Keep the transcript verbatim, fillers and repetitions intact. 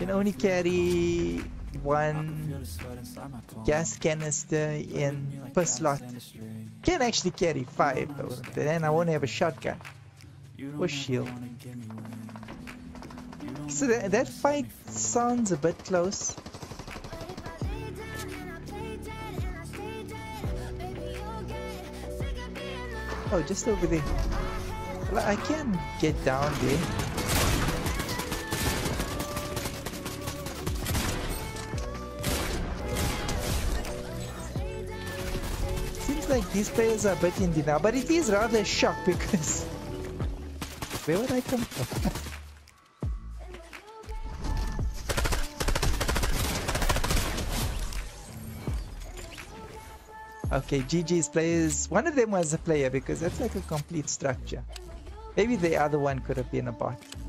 can only carry one gas canister in per slot. Can actually carry five, but then I won't have a shotgun or shield. So that, that fight sounds a bit close. Oh, just over there. Well, I can get down there. Seems like these players are a bit indie now, but it is rather a shock because where would I come from? Okay, G G's players. One of them was a player because that's like a complete structure. Maybe the other one could have been a bot.